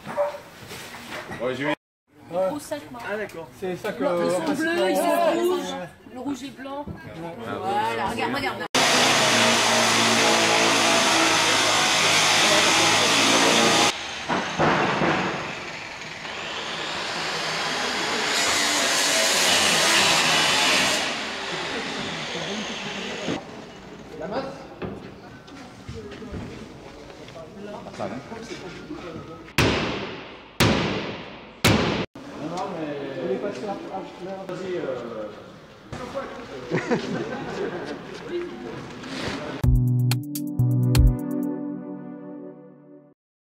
Ouais, j'ai vu. Au sac, moi. Ah d'accord. C'est ça que... Ils sont bleus, ils sont rouges. Le rouge et blanc. Voilà, regarde, regarde. La masse? Ça, hein. Non, mais... On est passé à... Vas-y,